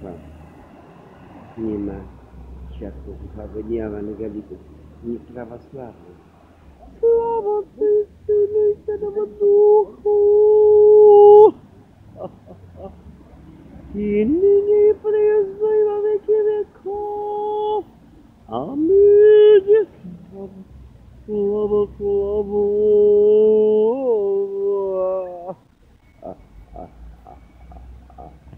Tak. Nie ma świadków Jehowy, nie ewangelików, nie prawosławnych. Sława Synu i Świętemu Duchu! I nyní i prędzej i na wieki wieków. Amen. Sława, sława.